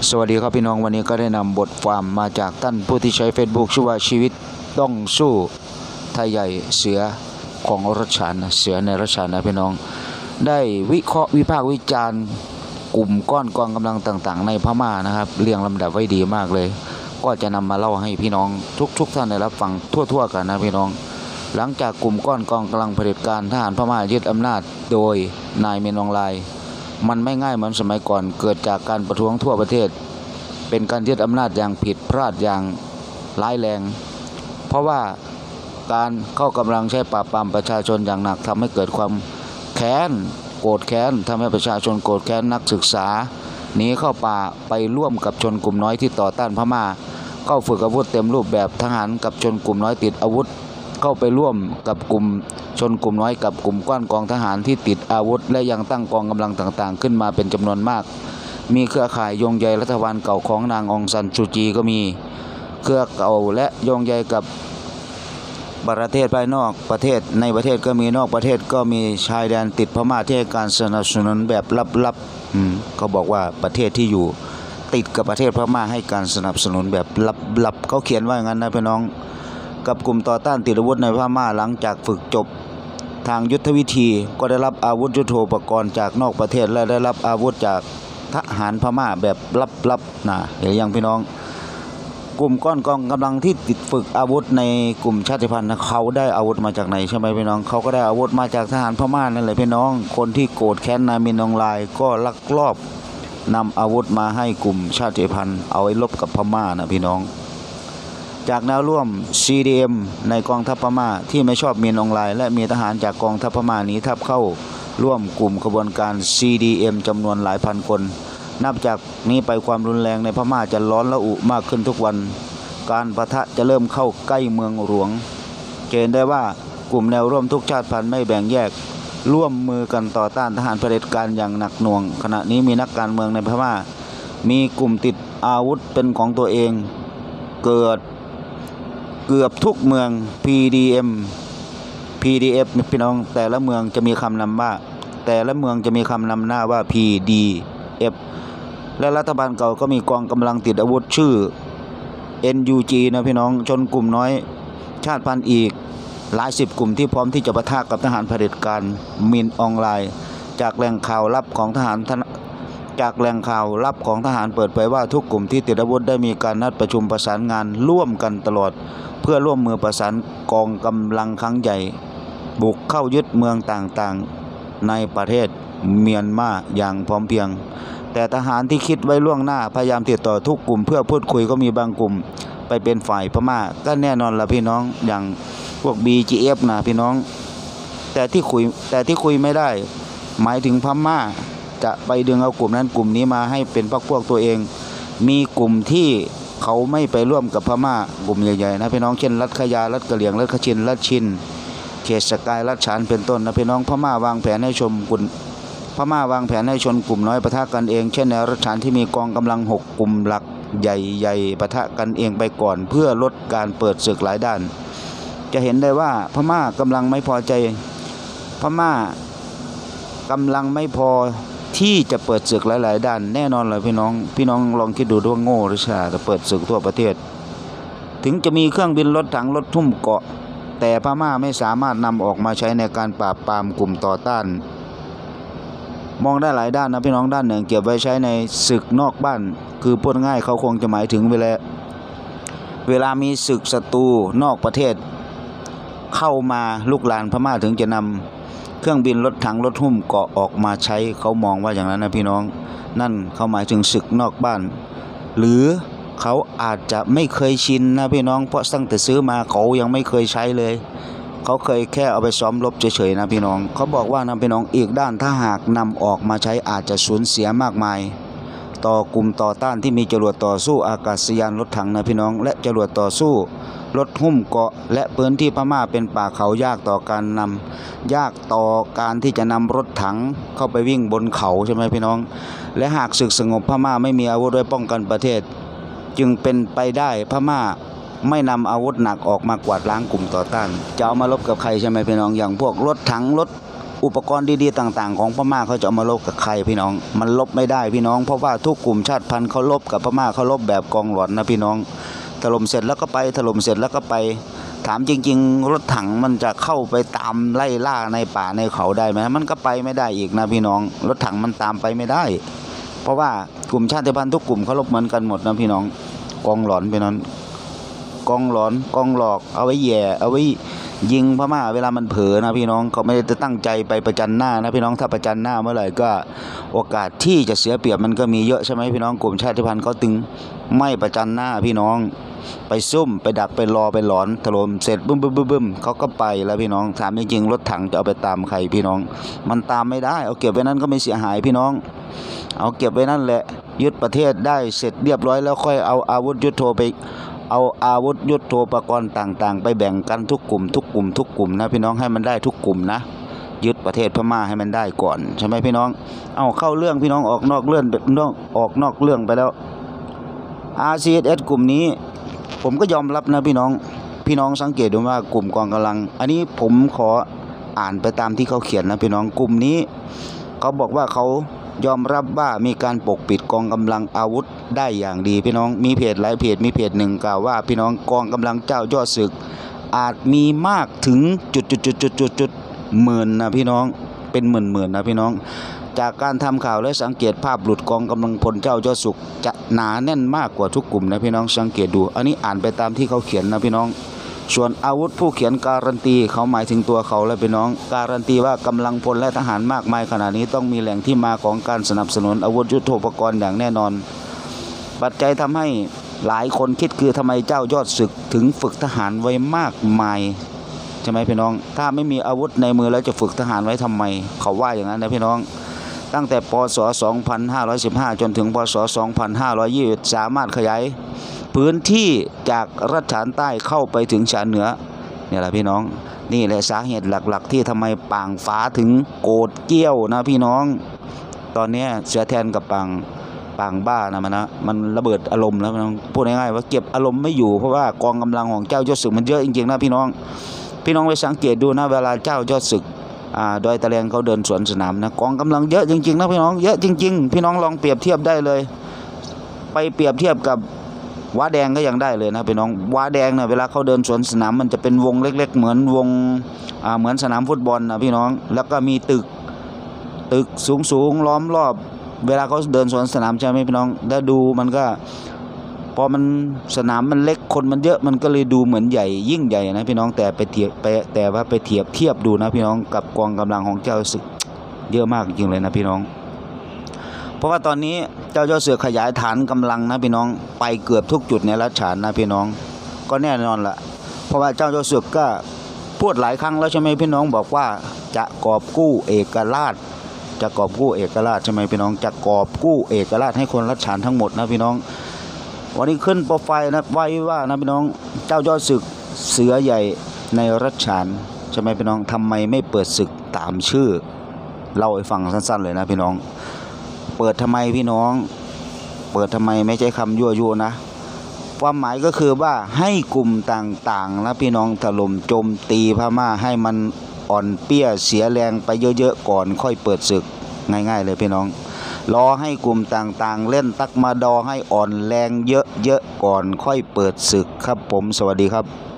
สวัสดีครับพี่น้องวันนี้ก็ได้นำบทความมาจากท่านผู้ที่ใช้ Facebook ชื่อว่าชีวิตต้องสู้ไทยใหญ่เสือของรัชฉานเสือในรัชฉานนะพี่น้องได้วิเคราะห์วิพากษ์วิจารณ์กลุ่มก้อนกองกำลังต่างๆในพม่านะครับเรียงลำดับไว้ดีมากเลยก็จะนำมาเล่าให้พี่น้องทุกท่านได้รับฟังทั่วๆกันนะพี่น้องหลังจากกลุ่มก้อนกองกำลังเผด็จการทหารพม่ายึดอำนาจโดยนายเมนอองไลน์มันไม่ง่ายเหมือนสมัยก่อนเกิดจากการประท้วงทั่วประเทศเป็นการยึดอำนาจอย่างผิดพลาดอย่างร้ายแรงเพราะว่าการเข้ากำลังใช้ปราบปรามประชาชนอย่างหนักทำให้เกิดความแค้นโกรธแค้นทำให้ประชาชนโกรธแค้นนักศึกษาหนีเข้าป่าไปร่วมกับชนกลุ่มน้อยที่ต่อต้านพม่าเข้าฝึกอาวุธเต็มรูปแบบทหารกับชนกลุ่มน้อยติดอาวุธเข้าไปร่วมกับกลุ่มชนกลุ่มน้อยกับกลุ่มก้อนกองทหารที่ติดอาวุธและยังตั้งกองกำลังต่างๆขึ้นมาเป็นจำนวนมากมีเครือข่ายโยงใยรัฐบาลเก่าของนางองซันซูจีก็มีเครือเก่าและโยงใยกับประเทศภายนอกประเทศในประเทศก็มีนอกประเทศก็มีชายแดนติดพม่าที่ให้การสนับสนุนแบบลับๆเขาบอกว่าประเทศที่อยู่ติดกับประเทศพม่าให้การสนับสนุนแบบลับๆเขาเขียนว่าอย่างนั้นนะพี่น้องกับกลุ่มต่อต้านติดอาวุธในพม่าหลังจากฝึกจบทางยุทธวิธีก็ได้รับอาวุธยุทโธปกรณ์จากนอกประเทศและได้รับอาวุธจากทหารพม่าแบบลับๆนะเห็นยังพี่น้องกลุ่มก้อนกองกำลังที่ติดฝึกอาวุธในกลุ่มชาติพันธุ์เขาได้อาวุธมาจากไหนใช่ไหมพี่น้องเขาก็ได้อาวุธมาจากทหารพม่านั่นแหละพี่น้องคนที่โกรธแค้นนายมินอองไลน์ก็ลักลอบนำอาวุธมาให้กลุ่มชาติพันธุ์เอาไว้ลบกับพม่านะพี่น้องจากแนวร่วม CDM ในกองทัพพม่าที่ไม่ชอบมินอองไลน์และมีทหารจากกองทัพพม่าหนีทัพเข้าร่วมกลุ่มขบวนการ CDM จำนวนหลายพันคนนับจากนี้ไปความรุนแรงในพม่าจะร้อนระอุมากขึ้นทุกวันการปะทะจะเริ่มเข้าใกล้เมืองหลวงเห็นได้ว่ากลุ่มแนวร่วมทุกชาติพันธุ์ไม่แบ่งแยกร่วมมือกันต่อต้านทหารเผด็จการอย่างหนักหน่วงขณะนี้มีนักการเมืองในพม่ามีกลุ่มติดอาวุธเป็นของตัวเองเกือบทุกเมือง PDF พี่น้องแต่ละเมืองจะมีคำนำหน้าว่า PDF และรัฐบาลเก่าก็มีกองกำลังติดอาวุธชื่อ NUG นะพี่น้องชนกลุ่มน้อยชาติพันธุ์อีกหลายสิบกลุ่มที่พร้อมที่จะปะทะกับทหารเผด็จการมินอองไลน์จากแหล่งข่าวลับของทหารเปิดเผยว่าทุกกลุ่มที่ติดอาวุธได้มีการนัดประชุมประสานงานร่วมกันตลอดเพื่อร่วมมือประสานกองกำลังครั้งใหญ่บุกเข้ายึดเมืองต่างๆในประเทศเมียนมาอย่างพร้อมเพรียงแต่ทหารที่คิดไว้ล่วงหน้าพยายามติดต่อทุกกลุ่มเพื่อพูดคุยก็มีบางกลุ่มไปเป็นฝ่ายพม่าก็แน่นอนละพี่น้องอย่างพวก BGF นะพี่น้องแต่ที่คุยไม่ได้หมายถึงพม่าจะไปดึงเอากลุ่มนั้นกลุ่มนี้มาให้เป็นพวกตัวเองมีกลุ่มที่เขาไม่ไปร่วมกับพม่ากลุ่มใหญ่ๆนะพี่น้องเช่นรัฐขยารัฐกะเหรี่ยงรัฐขชินรัฐชินเขตสกายรัฐฉานเป็นต้นนะพี่น้องพม่าวางแผนให้ชนกลุ่มน้อยปะทะกันเองเช่นในรัฐฉานที่มีกองกำลัง6กลุ่มหลักใหญ่ๆปะทะกันเองไปก่อนเพื่อลดการเปิดศึกหลายด้านจะเห็นได้ว่าพม่ากำลังไม่พอที่จะเปิดศึกหลายๆด้านแน่นอนเลยพี่น้องลองคิดดูด้วยโง่หรือฉลาดจะเปิดศึกทั่วประเทศถึงจะมีเครื่องบินรถถังรถทุ่มเกาะแต่พม่าไม่สามารถนำออกมาใช้ในการปราบปรามกลุ่มต่อต้านมองได้หลายด้านนะพี่น้องด้านหนึ่งเก็บไว้ใช้ในศึกนอกบ้านคือพูดง่ายเขาคงจะหมายถึงเวลามีศึกศัตรูนอกประเทศเข้ามาลุกลานพม่าถึงจะนำเครื่องบินรถถังรถหุ้มเกาะออกมาใช้เขามองว่าอย่างนั้นนะพี่น้องนั่นเขาหมายถึงศึกนอกบ้านหรือเขาอาจจะไม่เคยชินนะพี่น้องเพราะตั้งแต่ซื้อมาเขายังไม่เคยใช้เลยเขาเคยแค่เอาไปซ้อมรบเฉยๆนะพี่น้องเขาบอกว่านะพี่น้องอีกด้านถ้าหากนำออกมาใช้อาจจะสูญเสียมากมายต่อกลุ่มต่อต้านที่มีจรวดต่อสู้อากาศยานรถถังนะพี่น้องและจรวดต่อสู้รถหุ้มเกาะและพื้นที่พม่าเป็นป่าเขายากต่อการที่จะนำรถถังเข้าไปวิ่งบนเขาใช่ไหมพี่น้องและหากศึกสงบพม่าไม่มีอาวุธไว้ป้องกันประเทศจึงเป็นไปได้พม่าไม่นำอาวุธหนักออกมากวาดล้างกลุ่มต่อต้านจะเอามารบกับใครใช่ไหมพี่น้องอย่างพวกรถถังรถอุปกรณ์ดีๆต่างๆของพม่าเขาจะเอามาลบกับใครพี่น้องมันลบไม่ได้พี่น้องเพราะว่าทุกกลุ่มชาติพันธุ์เขาลบกับพม่าเขาลบแบบกองหลอนนะพี่น้องถล่มเสร็จแล้วก็ไปถล่มเสร็จแล้วก็ไปถามจริงๆรถถังมันจะเข้าไปตามไล่ล่าในป่าในเขาได้ไหมมันก็ไปไม่ได้อีกนะพี่น้องรถถังมันตามไปไม่ได้เพราะว่ากลุ่มชาติพันธุ์ทุกกลุ่มเขาลบเหมือนกันหมดนะพี่น้องกองหลอนพี่น้องกองหลอนกองหลอกเอาไว้แย่เอาไว้ยิงพม่าเวลามันเผลอนะพี่น้องเขาไม่ได้ตั้งใจไปประจันหน้านะพี่น้องถ้าประจันหน้าเมื่อไหร่ก็โอกาสที่จะเสียเปรียบมันก็มีเยอะใช่ไหมพี่น้องกลุ่มชาติพันธุ์เขาตึงไม่ประจันหน้าพี่น้องไปซุ่มไปดักไปรอไปหลอนถล่มเสร็จบึ้มเขาก็ไปแล้วพี่น้องถามจริงๆรถถังจะเอาไปตามใครพี่น้องมันตามไม่ได้เอาเก็บไว้นั่นก็ไม่เสียหายพี่น้องเอาเก็บไว้นั่นแหละยึดประเทศได้เสร็จเรียบร้อยแล้วค่อยเอาอาวุธยุทโธไปเอาอาวุธยุทโธปกรณ์ต่างๆไปแบ่งกันทุกกลุ่มนะพี่น้องให้มันได้ทุกกลุ่มนะยึดประเทศพม่าให้มันได้ก่อนใช่ไหมพี่น้องเอาเข้าเรื่องพี่น้องออกนอกเรื่องไปแล้ว RCSS กลุ่มนี้ผมก็ยอมรับนะพี่น้องสังเกตดูว่ากลุ่มกองกำลังอันนี้ผมขออ่านไปตามที่เขาเขียนนะพี่น้องกลุ่มนี้เขาบอกว่าเขายอมรับว่ามีการปกปิดกองกำลังอาวุธได้อย่างดีพี่น้องมีเพจหลายเพจมีเพจหนึ่งกล่าวว่าพี่น้องกองกำลังเจ้ายอดศึกอาจมีมากถึงหมื่นนะพี่น้องเป็นหมื่นนะพี่น้องจากการทำข่าวและสังเกตภาพหลุดกองกำลังพลเจ้ายอดศึกจะหนาแน่นมากกว่าทุกกลุ่มนะพี่น้องสังเกตดูอันนี้อ่านไปตามที่เขาเขียนนะพี่น้องส่วนอาวุธผู้เขียนการันตีเขาหมายถึงตัวเขาและพี่น้องการันตีว่ากำลังพลและทหารมากมายขนาดนี้ต้องมีแหล่งที่มาของการสนับสนุนอาวุธยุทโธปกรณ์อย่างแน่นอนปัจจัยทำให้หลายคนคิดคือทำไมเจ้ายอดศึกถึงฝึกทหารไว้มากมายใช่ไหมพี่น้องถ้าไม่มีอาวุธในมือแล้วจะฝึกทหารไว้ทำไมเขาว่าอย่างนั้นนะพี่น้องตั้งแต่ปศ2515จนถึงปศ2520สามารถขยายพื้นที่จากรัฐฉานใต้เข้าไปถึงฉานเหนือเนี่ยแหละพี่น้องนี่แหละสาเหตุหลักๆที่ทำไมป่างฟ้าถึงโกรธเกี้ยวนะพี่น้องตอนนี้เสือแทนกับป่างบ้านะมันระเบิดอารมณ์แล้วพี่น้องพูดง่ายๆว่าเก็บอารมณ์ไม่อยู่เพราะว่ากองกำลังของเจ้ายอดศึกมันเยอะจริงๆนะพี่น้องไปสังเกตดูนะเวลาเจ้ายอดศึกดอยตะแลงเขาเดินสวนสนามนะกองกำลังเยอะจริงๆนะพี่น้องเยอะจริงๆพี่น้องลองเปรียบเทียบได้เลยไปเปรียบเทียบกับว้าแดงก็ยังได้เลยนะพี่น้องว้าแดงนะเวลาเขาเดินสวนสนามมันจะเป็นวงเล็กๆเหมือนวงเหมือนสนามฟุตบอลนะพี่น้องแล้วก็มีตึกสูงล้อมรอบเวลาเขาเดินสวนสนามใช่ไหมพี่น้องแล้วดูมันก็พอมันสนามมันเล็กคนมันเยอะมันก็เลยดูเหมือนใหญ่ยิ่งใหญ่นะพี่น้องแต่ไปเทียบดูนะพี่น้องกับกองกำลังของเจ้าศึกเยอะมากจริงเลยนะพี่น้องเพราะว่าตอนนี้เจ้ายอดศึกขยายฐานกำลังนะพี่น้องไปเกือบทุกจุดในรัฐฉานนะพี่น้องก็แน่นอนละเพราะว่าเจ้ายอดศึกก็พูดหลายครั้งแล้วใช่ไหมพี่น้องบอกว่าจะกอบกู้เอกราชใช่ไหมพี่น้องจะกอบกู้เอกราชให้คนรัฐฉานทั้งหมดนะพี่น้องวันนี้ขึ้นโปรไฟล์นะไว้ว่านะพี่น้องเจ้ายอดศึกเสือใหญ่ในรัฐฉานใช่ไหมพี่น้องทำไมไม่เปิดศึกตามชื่อเล่าให้ฟังสั้นๆเลยนะพี่น้องเปิดทำไมพี่น้องเปิดทำไมไม่ใช่คำยั่วนะความหมายก็คือว่าให้กลุ่มต่างๆนะพี่น้องถล่มโจมตีพม่าให้มันอ่อนเปี้ยเสียแรงไปเยอะๆก่อนค่อยเปิดศึกง่ายๆเลยพี่น้องรอให้กลุ่มต่างๆเล่นตักมาดอให้อ่อนแรงเยอะๆก่อนค่อยเปิดศึกครับผมสวัสดีครับ